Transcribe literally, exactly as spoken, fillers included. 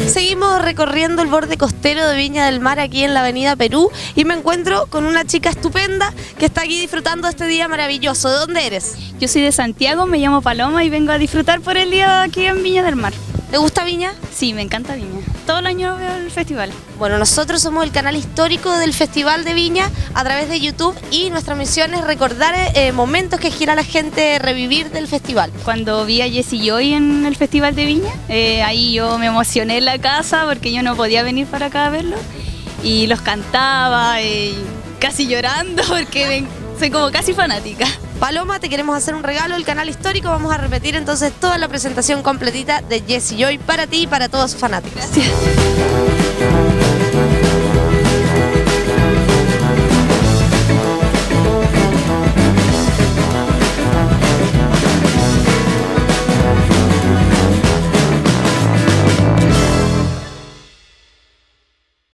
Seguimos recorriendo el borde costero de Viña del Mar aquí en la avenida Perú y me encuentro con una chica estupenda que está aquí disfrutando de este día maravilloso. ¿De dónde eres? Yo soy de Santiago, me llamo Paloma y vengo a disfrutar por el día aquí en Viña del Mar. ¿Te gusta Viña? Sí, me encanta Viña. Todo el año veo el festival. Bueno, nosotros somos el canal histórico del Festival de Viña a través de YouTube y nuestra misión es recordar eh, momentos que quiera la gente revivir del festival. Cuando vi a Jessie Joy en el Festival de Viña, eh, ahí yo me emocioné en la casa porque yo no podía venir para acá a verlo y los cantaba, eh, casi llorando porque soy como casi fanática. Paloma, te queremos hacer un regalo del canal histórico. Vamos a repetir entonces toda la presentación completita de Jessie Joy para ti y para todos sus fanáticos. Gracias.